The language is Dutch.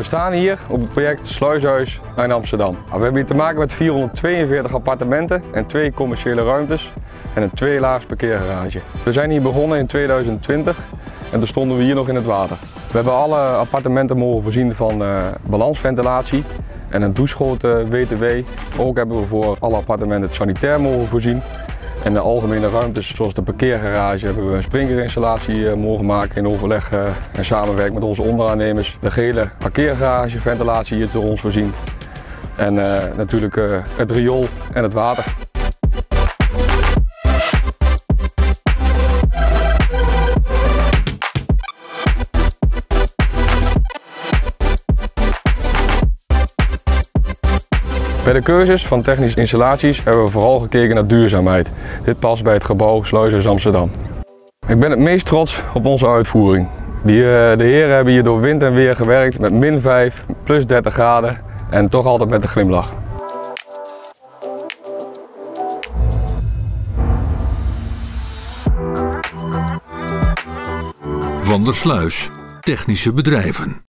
staan hier op het project Sluishuis in Amsterdam. We hebben hier te maken met 442 appartementen en 2 commerciële ruimtes en een 2-laags parkeergarage. We zijn hier begonnen in 2020 en toen stonden we hier nog in het water. We hebben alle appartementen mogen voorzien van balansventilatie en een douchegoot WTW. Ook hebben we voor alle appartementen het sanitair mogen voorzien. En de algemene ruimtes, zoals de parkeergarage, hebben we een sprinklerinstallatie mogen maken in overleg en samenwerking met onze onderaannemers. De gele parkeergarageventilatie hier door ons voorzien. En natuurlijk het riool en het water. Bij de cursus van technische installaties hebben we vooral gekeken naar duurzaamheid. Dit past bij het gebouw Sluishuis Amsterdam. Ik ben het meest trots op onze uitvoering. De heren hebben hier door wind en weer gewerkt met -5, +30 graden en toch altijd met een glimlach. Van der Sluis, technische bedrijven.